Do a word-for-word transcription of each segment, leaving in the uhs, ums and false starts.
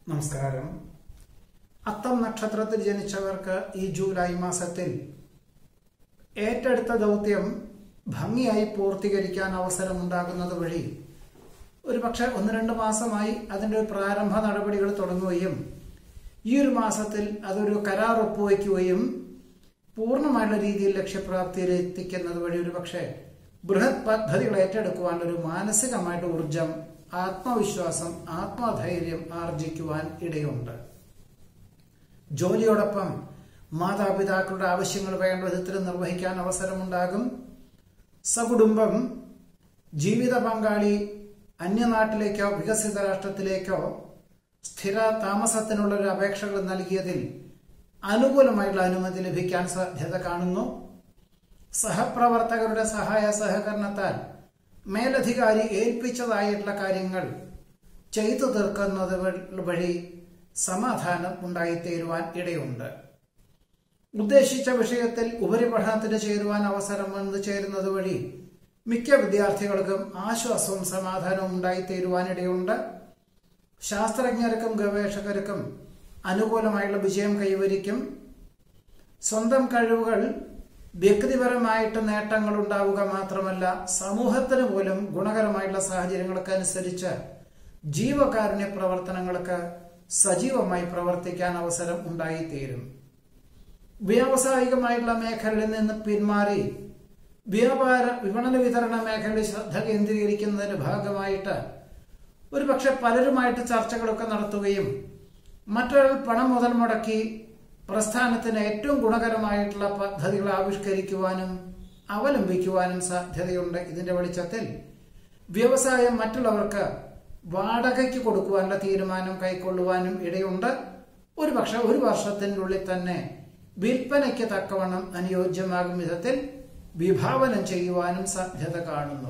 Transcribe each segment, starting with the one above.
നമസ്കാരം. അത്തം നക്ഷത്രത്തിൽ ജനിച്ചവർക്ക് ഈ ജൂലൈ മാസത്തിൽ ഏറ്റെടുത്ത ദൗത്യം ഭംഗിയായി പൂർത്തീകരിക്കാൻ അവസരമുണ്ടാകുന്നത് വഴി ഒരുപക്ഷെ ഒന്ന് രണ്ട് മാസമായി അതിൻ്റെ പ്രാരംഭ നടപടികൾ തുടങ്ങുകയും ഈ ഒരു മാസത്തിൽ അതൊരു കരാർ ഒപ്പുവയ്ക്കുകയും പൂർണ്ണമായുള്ള രീതിയിൽ ലക്ഷ്യപ്രാപ്തിയിൽ എത്തിക്കുന്നത് വഴി ഒരുപക്ഷെ ബൃഹത് പദ്ധതികൾ ഏറ്റെടുക്കുവാനൊരു മാനസികമായിട്ട് ഊർജം, ആത്മവിശ്വാസം, ആത്മധൈര്യം ആർജിക്കുവാൻ ഇടയുണ്ട്. ജോലിയോടൊപ്പം മാതാപിതാക്കളുടെ ആവശ്യങ്ങൾ വേണ്ട വിധത്തിൽ നിർവഹിക്കാൻ അവസരമുണ്ടാകും. സകുടുംബം ജീവിത പങ്കാളി അന്യനാട്ടിലേക്കോ വികസിത രാഷ്ട്രത്തിലേക്കോ സ്ഥിര താമസത്തിനുള്ള ഒരു അപേക്ഷകൾ നൽകിയതിൽ അനുകൂലമായിട്ടുള്ള അനുമതി ലഭിക്കാൻ സാധ്യത കാണുന്നു. സഹപ്രവർത്തകരുടെ സഹായ സഹകരണത്താൽ മേലധികാരി ഏൽപ്പിച്ചതായിട്ടുള്ള കാര്യങ്ങൾ ചെയ്തു തീർക്കുന്നത് വഴി സമാധാനം ഉണ്ടായിത്തീരുവാൻ ഇടയുണ്ട്. ഉദ്ദേശിച്ച വിഷയത്തിൽ ഉപരിപഠനത്തിന് ചേരുവാൻ അവസരം വന്നു ചേരുന്നത് വഴി മിക്ക വിദ്യാർത്ഥികൾക്കും ആശ്വാസവും സമാധാനവും ഉണ്ടായിത്തീരുവാനിടയുണ്ട്. ശാസ്ത്രജ്ഞർക്കും ഗവേഷകർക്കും അനുകൂലമായുള്ള വിജയം കൈവരിക്കും. സ്വന്തം കഴിവുകൾ വ്യക്തിപരമായിട്ട് നേട്ടങ്ങൾ ഉണ്ടാവുക മാത്രമല്ല, സമൂഹത്തിന് പോലും ഗുണകരമായിട്ടുള്ള സാഹചര്യങ്ങൾക്ക് അനുസരിച്ച് ജീവകാരുണ്യ പ്രവർത്തനങ്ങൾക്ക് സജീവമായി പ്രവർത്തിക്കാൻ അവസരം ഉണ്ടായിത്തീരും. വ്യാവസായികമായിട്ടുള്ള മേഖലയിൽ നിന്ന് പിന്മാറി വ്യാപാര വിപണന വിതരണ മേഖലയിൽ ശ്രദ്ധ കേന്ദ്രീകരിക്കുന്നതിന്റെ ഭാഗമായിട്ട് ഒരുപക്ഷെ പലരുമായിട്ട് ചർച്ചകളൊക്കെ നടത്തുകയും മറ്റൊരാൾ പണം മുതൽ മുടക്കി പ്രസ്ഥാനത്തിന് ഏറ്റവും ഗുണകരമായിട്ടുള്ള പദ്ധതികൾ ആവിഷ്കരിക്കുവാനും അവലംബിക്കുവാനും സാധ്യതയുണ്ട്. ഇതിന്റെ വെളിച്ചത്തിൽ വ്യവസായം മറ്റുള്ളവർക്ക് വാടകയ്ക്ക് കൊടുക്കുവാനുള്ള തീരുമാനം കൈക്കൊള്ളുവാനും ഇടയുണ്ട്. ഒരുപക്ഷെ ഒരു വർഷത്തിൻ്റെ ഉള്ളിൽ തന്നെ വിൽപ്പനയ്ക്ക് തക്കവണ്ണം അനുയോജ്യമാകും വിധത്തിൽ വിഭാവനം ചെയ്യുവാനും സാധ്യത കാണുന്നു.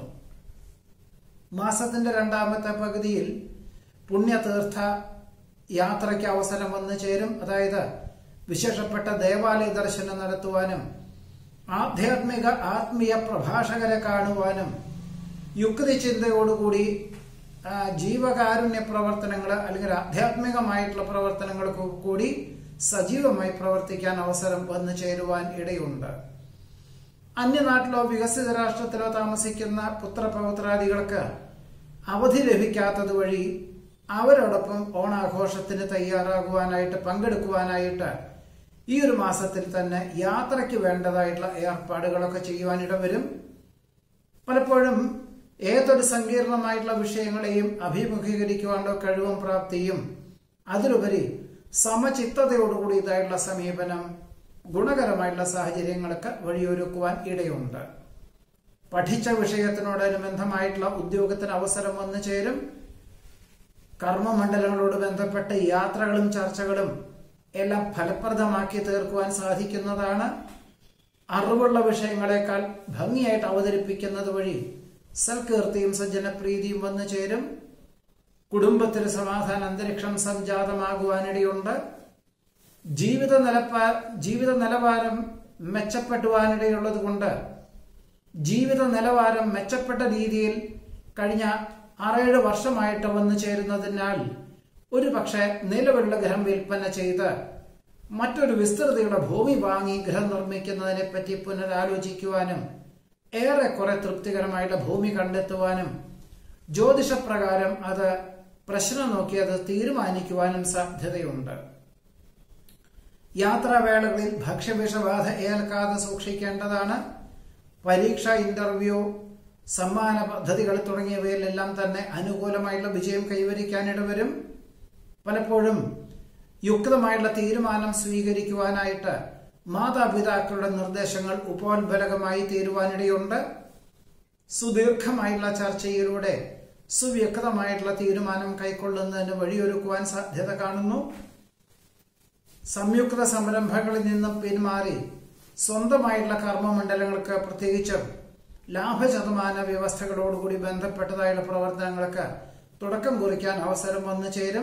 മാസത്തിന്റെ രണ്ടാമത്തെ പകുതിയിൽ പുണ്യതീർത്ഥ യാത്രയ്ക്ക് അവസരം വന്നു ചേരും. അതായത് വിശേഷപ്പെട്ട ദേവാലയ ദർശനം നടത്തുവാനും ആധ്യാത്മിക ആത്മീയ പ്രഭാഷകരെ കാണുവാനും യുക്തി ചിന്തയോടുകൂടി ജീവകാരുണ്യ പ്രവർത്തനങ്ങൾ അല്ലെങ്കിൽ ആധ്യാത്മികമായിട്ടുള്ള പ്രവർത്തനങ്ങൾക്ക് കൂടി സജീവമായി പ്രവർത്തിക്കാൻ അവസരം വന്നു ചേരുവാൻ ഇടയുണ്ട്. അന്യനാട്ടിലോ വികസിത രാഷ്ട്രത്തിലോ താമസിക്കുന്ന പുത്രപൗത്രാദികൾക്ക് അവധി ലഭിക്കാത്തത് വഴി അവരോടൊപ്പം ഓണാഘോഷത്തിന് തയ്യാറാകുവാനായിട്ട് പങ്കെടുക്കുവാനായിട്ട് ഈ ഒരു മാസത്തിൽ തന്നെ യാത്രയ്ക്ക് വേണ്ടതായിട്ടുള്ള ഏർപ്പാടുകളൊക്കെ ചെയ്യുവാനിട വരും. പലപ്പോഴും ഏതൊരു സങ്കീർണമായിട്ടുള്ള വിഷയങ്ങളെയും അഭിമുഖീകരിക്കുവാനുള്ള കഴിവും പ്രാപ്തിയും അതിലുപരി സമചിത്തതയോടുകൂടിയതായിട്ടുള്ള സമീപനം ഗുണകരമായിട്ടുള്ള സാഹചര്യങ്ങൾക്ക് വഴിയൊരുക്കുവാൻ ഇടയുണ്ട്. പഠിച്ച വിഷയത്തിനോടനുബന്ധമായിട്ടുള്ള ഉദ്യോഗത്തിന് അവസരം വന്നു ചേരും. കർമ്മമണ്ഡലങ്ങളോട് ബന്ധപ്പെട്ട യാത്രകളും ചർച്ചകളും എല്ലാം ഫലപ്രദമാക്കി തീർക്കുവാൻ സാധിക്കുന്നതാണ്. അറിവുള്ള വിഷയങ്ങളെക്കാൾ ഭംഗിയായിട്ട് അവതരിപ്പിക്കുന്നത് വഴി സൽകീർത്തിയും സജ്ജനപ്രീതിയും വന്നു ചേരും. കുടുംബത്തിൽ സമാധാന അന്തരീക്ഷം സംജാതമാകുവാനിടയുണ്ട്. ജീവിത നിലപ്പാ ജീവിത നിലവാരം മെച്ചപ്പെടുവാനിടയുള്ളത് കൊണ്ട് ജീവിത നിലവാരം മെച്ചപ്പെട്ട രീതിയിൽ കഴിഞ്ഞ ആറേഴ് വർഷമായിട്ട് വന്നു ചേരുന്നതിനാൽ ഒരു പക്ഷെ നിലവിലുള്ള ഗൃഹം വിൽപ്പന ചെയ്ത് മറ്റൊരു വിസ്തൃതിയുള്ള ഭൂമി വാങ്ങി ഗൃഹം നിർമ്മിക്കുന്നതിനെ പറ്റി പുനരാലോചിക്കുവാനും ഏറെക്കുറെ തൃപ്തികരമായിട്ടുള്ള ഭൂമി കണ്ടെത്തുവാനും ജ്യോതിഷപ്രകാരം അത് പ്രശ്നം നോക്കി അത് തീരുമാനിക്കുവാനും സാധ്യതയുണ്ട്. യാത്രാവേളകളിൽ ഭക്ഷ്യവിഷബാധ ഏൽക്കാതെ സൂക്ഷിക്കേണ്ടതാണ്. പരീക്ഷ, ഇന്റർവ്യൂ, സമ്മാന പദ്ധതികൾ തുടങ്ങിയവയിലെല്ലാം തന്നെ അനുകൂലമായിട്ടുള്ള വിജയം കൈവരിക്കാനിടവരും. പലപ്പോഴും യുക്തമായിട്ടുള്ള തീരുമാനം സ്വീകരിക്കുവാനായിട്ട് മാതാപിതാക്കളുടെ നിർദ്ദേശങ്ങൾ ഉപോത്ബലകമായി തീരുവാനിടയുണ്ട്. സുദീർഘമായിട്ടുള്ള ചർച്ചയിലൂടെ സുവ്യക്തമായിട്ടുള്ള തീരുമാനം കൈക്കൊള്ളുന്നതിന് വഴിയൊരുക്കുവാൻ സാധ്യത കാണുന്നു. സംയുക്ത സംരംഭങ്ങളിൽ നിന്നും പിന്മാറി സ്വന്തമായിട്ടുള്ള കർമ്മമണ്ഡലങ്ങൾക്ക് പ്രത്യേകിച്ചും ലാഭശതമാന വ്യവസ്ഥകളോടുകൂടി ബന്ധപ്പെട്ടതായുള്ള പ്രവർത്തനങ്ങൾക്ക് തുടക്കം കുറിക്കാൻ അവസരം വന്നു ചേരും.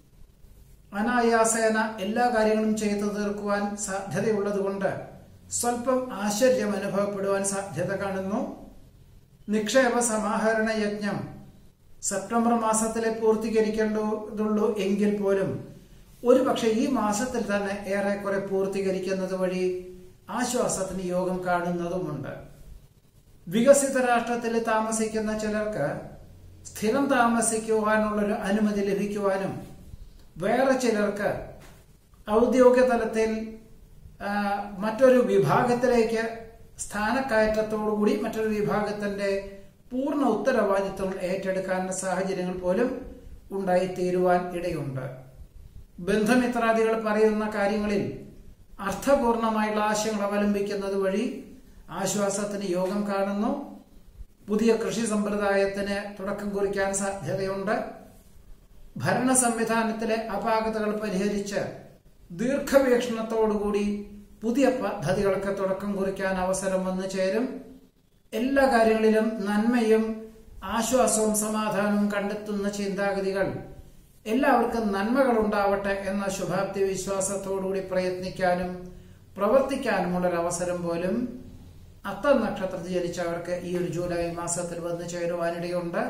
അനായാസേന എല്ലാ കാര്യങ്ങളും ചെയ്തു തീർക്കുവാൻ സാധ്യതയുള്ളതുകൊണ്ട് സ്വല്പം ആശ്ചര്യം അനുഭവപ്പെടുവാൻ സാധ്യത കാണുന്നു. നിക്ഷേപ സമാഹരണ യജ്ഞം സെപ്റ്റംബർ മാസത്തിലെ പൂർത്തീകരിക്കേണ്ടതുള്ളൂ എങ്കിൽ പോലും ഒരു പക്ഷെ ഈ മാസത്തിൽ തന്നെ ഏറെക്കുറെ പൂർത്തീകരിക്കുന്നത് വഴി ആശ്വാസത്തിന് യോഗം കാണുന്നതുമുണ്ട്. വികസിത രാഷ്ട്രത്തിൽ താമസിക്കുന്ന ചിലർക്ക് സ്ഥിരം താമസിക്കുവാനുള്ളൊരു അനുമതി ലഭിക്കുവാനും, വേറെ ചിലർക്ക് ഔദ്യോഗിക തലത്തിൽ മറ്റൊരു വിഭാഗത്തിലേക്ക് സ്ഥാനക്കയറ്റത്തോടുകൂടി മറ്റൊരു വിഭാഗത്തിന്റെ പൂർണ്ണ ഉത്തരവാദിത്വം ഏറ്റെടുക്കാനുള്ള സാഹചര്യങ്ങൾ പോലും ഉണ്ടായിത്തീരുവാൻ ഇടയുണ്ട്. ബന്ധുമിത്രാദികൾ പറയുന്ന കാര്യങ്ങളിൽ അർത്ഥപൂർണമായുള്ള ആശയങ്ങൾ അവലംബിക്കുന്നത് വഴി ആശ്വാസത്തിന് യോഗം കാണുന്നു. പുതിയ കൃഷി സമ്പ്രദായത്തിന് തുടക്കം കുറിക്കാൻ സാധ്യതയുണ്ട്. ഭരണ സംവിധാനത്തിലെ അപാകതകൾ പരിഹരിച്ച് ദീർഘവീക്ഷണത്തോടുകൂടി പുതിയ പദ്ധതികൾക്ക് തുടക്കം കുറിക്കാൻ അവസരം വന്നു ചേരും. എല്ലാ കാര്യങ്ങളിലും നന്മയും ആശ്വാസവും സമാധാനവും കണ്ടെത്തുന്ന ചിന്താഗതികൾ എല്ലാവർക്കും നന്മകൾ ഉണ്ടാവട്ടെ എന്ന ശുഭാപ്തി വിശ്വാസത്തോടുകൂടി പ്രയത്നിക്കാനും പ്രവർത്തിക്കാനുമുള്ളൊരവസരം പോലും അത്തം നക്ഷത്രത്തിൽ ജനിച്ചവർക്ക് ഈ ഒരു ജൂലൈ മാസത്തിൽ വന്നു ചേരുവാനിടയുണ്ട്.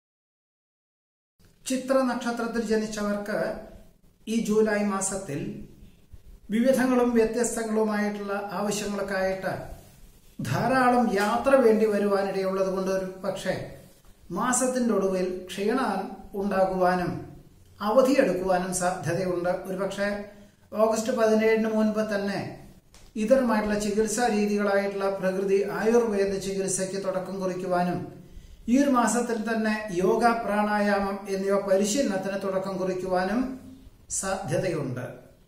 ചിത്ര നക്ഷത്രത്തിൽ ജനിച്ചവർക്ക് ഈ ജൂലൈ മാസത്തിൽ വിവിധങ്ങളും വ്യത്യസ്തങ്ങളുമായിട്ടുള്ള ആവശ്യങ്ങൾക്കായിട്ട് ധാരാളം യാത്ര വേണ്ടി വരുവാനിടയുള്ളത് കൊണ്ട് ഒരു പക്ഷേ മാസത്തിന്റെ ഒടുവിൽ ക്ഷീണം ഉണ്ടാകുവാനും അവധിയെടുക്കുവാനും സാധ്യതയുണ്ട്. ഒരുപക്ഷെ ഓഗസ്റ്റ് പതിനേഴിന് മുൻപ് തന്നെ ഇതരമായിട്ടുള്ള ചികിത്സാ രീതികളായിട്ടുള്ള പ്രകൃതി ആയുർവേദ ചികിത്സയ്ക്ക് തുടക്കം കുറിക്കുവാനും ഈ ഒരു മാസത്തിൽ തന്നെ യോഗ, പ്രാണായാമം എന്നിവ പരിശീലനത്തിന് തുടക്കം കുറിക്കുവാനും സാധ്യതയുണ്ട്.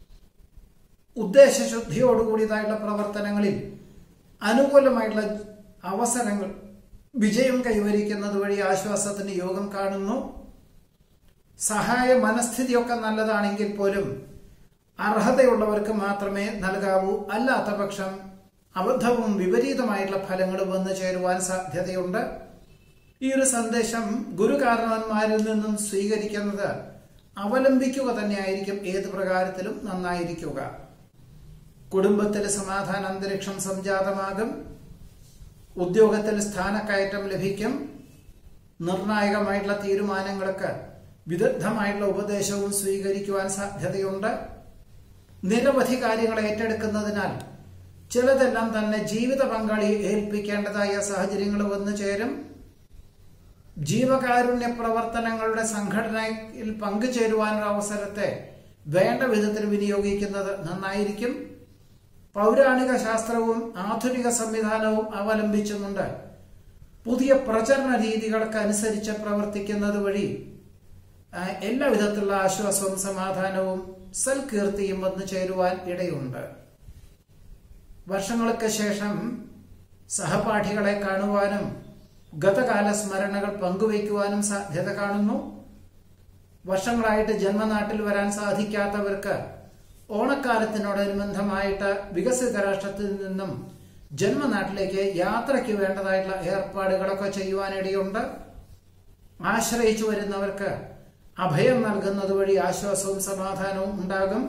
ഉദ്ദേശശുദ്ധിയോടുകൂടിയതായിട്ടുള്ള പ്രവർത്തനങ്ങളിൽ അനുകൂലമായിട്ടുള്ള അവസരങ്ങൾ വിജയം കൈവരിക്കുന്നത് വഴി ആശ്വാസത്തിന് യോഗം കാണുന്നു. സഹായ മനസ്ഥിതിയൊക്കെ നല്ലതാണെങ്കിൽ പോലും അർഹതയുള്ളവർക്ക് മാത്രമേ നൽകാവൂ. അല്ലാത്ത പക്ഷം അബദ്ധവും വിപരീതമായിട്ടുള്ള ഫലങ്ങളും വന്നു ചേരുവാൻ സാധ്യതയുണ്ട്. ഈ ഒരു സന്ദേശം ഗുരുകാരണവന്മാരിൽ നിന്നും സ്വീകരിക്കുന്നത് അവലംബിക്കുക തന്നെയായിരിക്കും ഏത് പ്രകാരത്തിലും നന്നായിരിക്കുക. കുടുംബത്തിൽ സമാധാന അന്തരീക്ഷം സംജാതമാകും. ഉദ്യോഗത്തിൽ സ്ഥാനക്കയറ്റം ലഭിക്കും. നിർണായകമായിട്ടുള്ള തീരുമാനങ്ങൾക്ക് വിദഗ്ധമായിട്ടുള്ള ഉപദേശവും സ്വീകരിക്കുവാൻ സാധ്യതയുണ്ട്. നിരവധി കാര്യങ്ങൾ ഏറ്റെടുക്കുന്നതിനാൽ ചിലതെല്ലാം തന്നെ ജീവിത പങ്കാളിയെ ഏൽപ്പിക്കേണ്ടതായ സാഹചര്യങ്ങൾ വന്നു ചേരും. ജീവകാരുണ്യ പ്രവർത്തനങ്ങളുടെ സംഘടനയിൽ പങ്കുചേരുവാനുള്ള അവസരത്തെ വേണ്ട വിധത്തിൽ വിനിയോഗിക്കുന്നത് നന്നായിരിക്കും. പൗരാണിക ശാസ്ത്രവും ആധുനിക സംവിധാനവും അവലംബിച്ചുകൊണ്ട് പുതിയ പ്രചരണ രീതികൾക്ക് അനുസരിച്ച് പ്രവർത്തിക്കുന്നത് വഴി എല്ലാ വിധത്തിലുള്ള ആശ്വാസവും സമാധാനവും സൽകീർത്തിയും വന്നു ചേരുവാൻ ഇടയുണ്ട്. വർഷങ്ങൾക്ക് ശേഷം സഹപാഠികളെ കാണുവാനും ഗതകാല സ്മരണകൾ പങ്കുവയ്ക്കുവാനും സാധ്യത കാണുന്നു. വർഷങ്ങളായിട്ട് ജന്മനാട്ടിൽ വരാൻ സാധിക്കാത്തവർക്ക് ഓണക്കാലത്തിനോടനുബന്ധമായിട്ട് വികസിത രാഷ്ട്രത്തിൽ നിന്നും ജന്മനാട്ടിലേക്ക് യാത്രയ്ക്ക് വേണ്ടതായിട്ടുള്ള ഏർപ്പാടുകളൊക്കെ ചെയ്യുവാനിടയുണ്ട്. ആശ്രയിച്ചു വരുന്നവർക്ക് അഭയം നൽകുന്നത് വഴി ആശ്വാസവും സമാധാനവും ഉണ്ടാകും.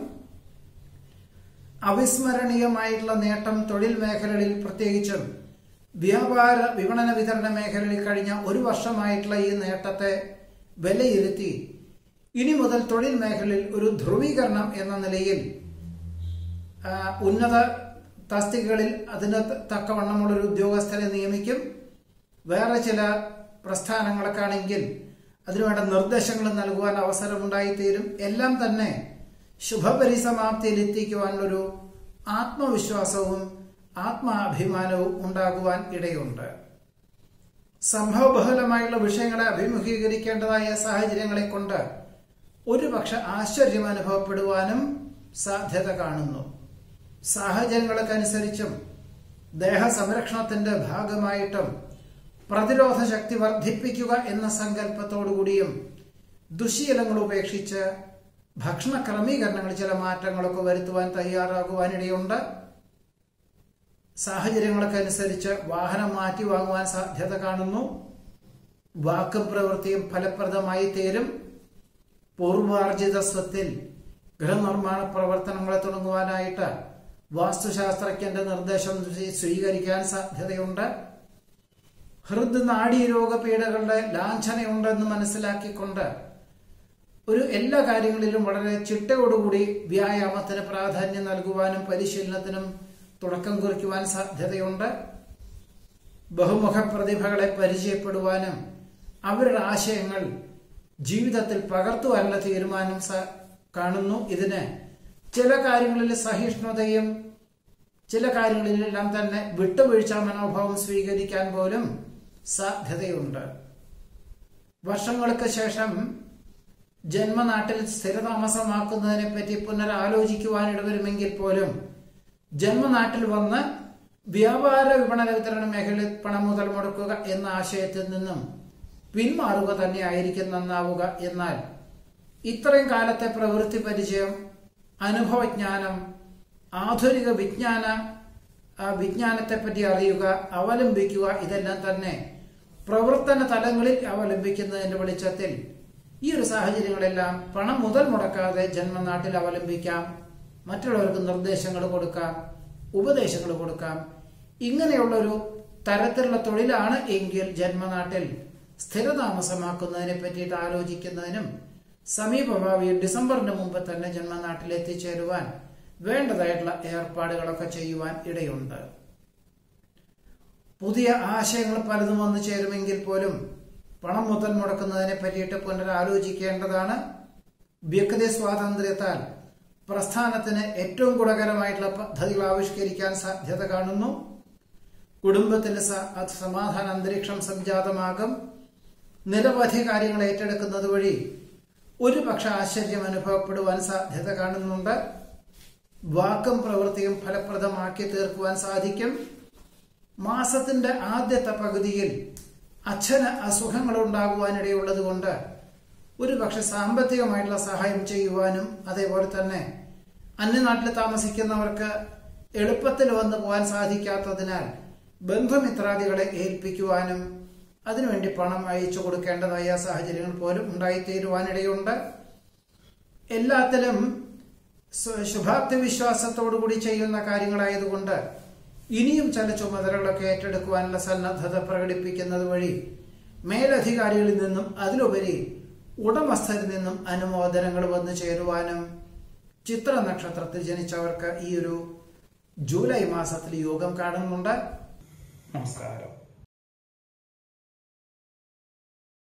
അവിസ്മരണീയമായിട്ടുള്ള നേട്ടം തൊഴിൽ മേഖലകളിൽ, പ്രത്യേകിച്ചും വ്യാപാര വിപണന വിതരണ മേഖലകളിൽ കഴിഞ്ഞ ഒരു വർഷമായിട്ടുള്ള ഈ നേട്ടത്തെ വിലയിരുത്തി ഇനി മുതൽ തൊഴിൽ മേഖലയിൽ ഒരു ധ്രുവീകരണം എന്ന നിലയിൽ ഉന്നത തസ്തികകളിൽ അതിന് തക്കവണ്ണമുള്ളൊരു ഉദ്യോഗസ്ഥരെ നിയമിക്കും. വേറെ ചില പ്രസ്ഥാനങ്ങൾക്കാണെങ്കിൽ അതിനുവേണ്ട നിർദ്ദേശങ്ങൾ നൽകുവാൻ അവസരമുണ്ടായിത്തീരും. എല്ലാം തന്നെ ശുഭപരിസമാപ്തിയിൽ എത്തിക്കുവാനുള്ളൊരു ആത്മവിശ്വാസവും ആത്മാഭിമാനവും ഉണ്ടാകുവാൻ ഇടയുണ്ട്. സംഭവബഹുലമായുള്ള വിഷയങ്ങളെ അഭിമുഖീകരിക്കേണ്ടതായ സാഹചര്യങ്ങളെ കൊണ്ട് ഒരുപക്ഷെ ആശ്ചര്യം അനുഭവപ്പെടുവാനും സാധ്യത കാണുന്നു. സാഹചര്യങ്ങൾക്കനുസരിച്ചും ദേഹസംരക്ഷണത്തിന്റെ ഭാഗമായിട്ടും പ്രതിരോധ ശക്തി വർദ്ധിപ്പിക്കുക എന്ന സങ്കല്പത്തോടുകൂടിയും ദുശീലങ്ങൾ ഉപേക്ഷിച്ച് ഭക്ഷണ ക്രമീകരണങ്ങളിൽ ചില മാറ്റങ്ങളൊക്കെ വരുത്തുവാൻ തയ്യാറാകുവാനിടയുണ്ട്. സാഹചര്യങ്ങൾക്കനുസരിച്ച് വാഹനം മാറ്റി വാങ്ങുവാൻ സാധ്യത കാണുന്നു. വാക്കും പ്രവൃത്തിയും ഫലപ്രദമായി തീരും. പൂർവാർജിത സ്വത്തിൽ ഗൃഹനിർമ്മാണ പ്രവർത്തനങ്ങളെ തുടങ്ങുവാനായിട്ട് വാസ്തുശാസ്ത്രജ്ഞന്റെ നിർദ്ദേശം സ്വീകരിക്കാൻ സാധ്യതയുണ്ട്. ഹൃദ് നാഡീരോഗ പീഡകളുടെ ലാഞ്ചനയുണ്ടെന്ന് മനസ്സിലാക്കിക്കൊണ്ട് ഒരു എല്ലാ കാര്യങ്ങളിലും വളരെ ചിട്ടയോടുകൂടി വ്യായാമത്തിന് പ്രാധാന്യം നൽകുവാനും പരിശീലനത്തിനും തുടക്കം കുറിക്കുവാൻ സാധ്യതയുണ്ട്. ബഹുമുഖ പ്രതിഭകളെ പരിചയപ്പെടുവാനും അവരുടെ ആശയങ്ങൾ ജീവിതത്തിൽ പകർത്തുവാനുള്ള തീരുമാനം കാണുന്നു. ഇതിന് ചില കാര്യങ്ങളിൽ സഹിഷ്ണുതയും ചില കാര്യങ്ങളിലെല്ലാം തന്നെ വിട്ടുവീഴ്ച മനോഭാവം സ്വീകരിക്കാൻ പോലും സാധ്യതയുണ്ട്. വർഷങ്ങൾക്ക് ശേഷം ജന്മനാട്ടിൽ സ്ഥിരതാമസമാക്കുന്നതിനെ പറ്റി പുനരാലോചിക്കുവാനിടവരുമെങ്കിൽ പോലും ജന്മനാട്ടിൽ വന്ന് വ്യാപാര വിപണന വിതരണ മേഖലയിൽ പണം മുതൽ മുടക്കുക എന്ന ആശയത്തിൽ നിന്നും പിന്മാറുക തന്നെയായിരിക്കും നന്നാവുക. എന്നാൽ ഇത്രയും കാലത്തെ പ്രവൃത്തി പരിചയം, അനുഭവജ്ഞാനം, ആധുനിക വിജ്ഞാന വിജ്ഞാനത്തെപ്പറ്റി അറിയുക, അവലംബിക്കുക, ഇതെല്ലാം തന്നെ പ്രവർത്തന തലങ്ങളിൽ അവലംബിക്കുന്നതിന്റെ വെളിച്ചത്തിൽ ഈ ഒരു സാഹചര്യങ്ങളെല്ലാം പണം മുതൽ മുടക്കാതെ ജന്മനാട്ടിൽ അവലംബിക്കാം. മറ്റുള്ളവർക്ക് നിർദ്ദേശങ്ങൾ കൊടുക്കാം, ഉപദേശങ്ങൾ കൊടുക്കാം. ഇങ്ങനെയുള്ളൊരു തരത്തിലുള്ള തൊഴിലാണ് എങ്കിൽ ജന്മനാട്ടിൽ സ്ഥിരതാമസമാക്കുന്നതിനെ പറ്റിയിട്ട് ആലോചിക്കുന്നതിനും സമീപഭാവിയിൽ ഡിസംബറിന് മുമ്പ് തന്നെ ജന്മനാട്ടിൽ എത്തിച്ചേരുവാൻ വേണ്ടതായിട്ടുള്ള ഏർപ്പാടുകളൊക്കെ ചെയ്യുവാൻ ഇടയുണ്ട്. പുതിയ ആശയങ്ങൾ പലതും വന്നു ചേരുമെങ്കിൽ പോലും പണം മുതൽ മുടക്കുന്നതിനെ പറ്റിയിട്ട് പുനരാലോചിക്കേണ്ടതാണ്. വ്യക്തി സ്വാതന്ത്ര്യത്താൽ പ്രസ്ഥാനത്തിന് ഏറ്റവും ഗുണകരമായിട്ടുള്ള പദ്ധതികൾ ആവിഷ്കരിക്കാൻ സാധ്യത കാണുന്നു. കുടുംബത്തിൽ സമാധാന അന്തരീക്ഷം സംജാതമാകും. നിരവധി കാര്യങ്ങൾ ഏറ്റെടുക്കുന്നത് വഴി ഒരുപക്ഷെ ആശ്ചര്യം അനുഭവപ്പെടുവാൻ സാധ്യത കാണുന്നുണ്ട്. വാക്കും പ്രവൃത്തിയും ഫലപ്രദമാക്കി തീർക്കുവാൻ സാധിക്കും. മാസത്തിന്റെ ആദ്യത്തെ പകുതിയിൽ അച്ഛന് അസുഖങ്ങൾ ഉണ്ടാകുവാനിടയുള്ളത് കൊണ്ട് ഒരുപക്ഷെ സാമ്പത്തികമായിട്ടുള്ള സഹായം ചെയ്യുവാനും അതേപോലെ തന്നെ അന്യനാട്ടിൽ താമസിക്കുന്നവർക്ക് എളുപ്പത്തിൽ വന്നു പോകാൻ സാധിക്കാത്തതിനാൽ ബന്ധുമിത്രാദികളെ ഏൽപ്പിക്കുവാനും അതിനുവേണ്ടി പണം അയച്ചു കൊടുക്കേണ്ടതായ സാഹചര്യങ്ങൾ പോലും ഉണ്ടായിത്തീരുവാനിടയുണ്ട്. എല്ലാത്തിലും ശുഭാപ്തി വിശ്വാസത്തോടുകൂടി ചെയ്യുന്ന കാര്യങ്ങളായതുകൊണ്ട് ഇനിയും ചില ചുമതലകളൊക്കെ ഏറ്റെടുക്കുവാനുള്ള സന്നദ്ധത പ്രകടിപ്പിക്കുന്നത് വഴി മേലധികാരികളിൽ നിന്നും അതിലുപരി ഉടമസ്ഥരിൽ നിന്നും അനുമോദനങ്ങൾ വന്നു ചേരുവാനും ചിത്ര നക്ഷത്രത്തിൽ ജനിച്ചവർക്ക് ഈ ഒരു ജൂലൈ മാസത്തിൽ യോഗം കാണുന്നുണ്ട്. നമസ്കാരം.